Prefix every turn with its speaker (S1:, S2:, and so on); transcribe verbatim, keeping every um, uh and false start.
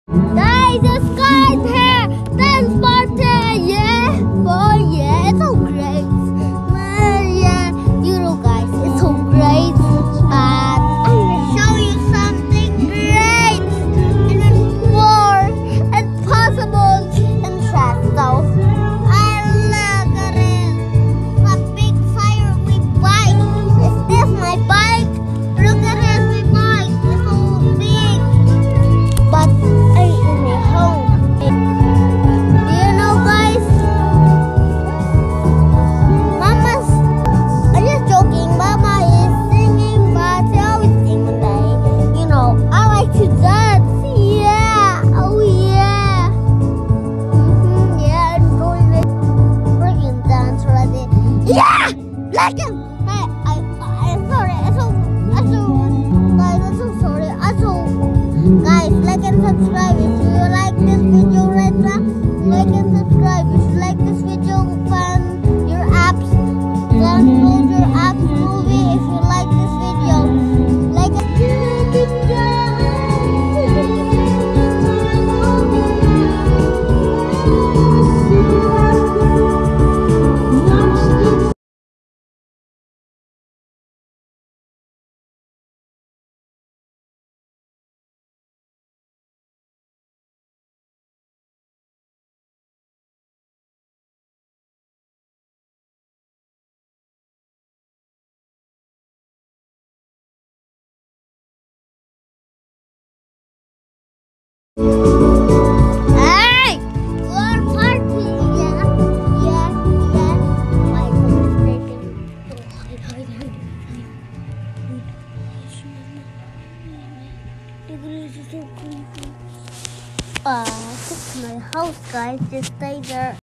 S1: Guys, the sky's here! Thanks, Martin! Yeah! Oh, yeah, it's so great. Uh, yeah, you know, guys, it's so great. But I'm gonna show you something great and it's more impossible and fast. So, I look at it. What big fire we bike. Is this my bike? Look at it, my bike. It's so big. But I am at home. Do you know, guys? Mama's. I'm just joking. Mama is singing, but she always sing one day. You know, I like to dance. Yeah. Oh yeah. Mhm. Yeah, I'm doing it. Freaking dance already. Yeah. Like it. Hey, I, I, I'm sorry. I'm so, I'm so, guys, I'm so sorry. I'm so. Guys, like and subscribe if you like this video right now. Like and subscribe if you like this video. Find your apps. Download your apps movie if you like this video. Like Hey! We're partying, yeah. Yeah, yeah. My conversation. Hide, hide, hide. Look at this, so creepy. Uh, this is my house, guys. Just stay there.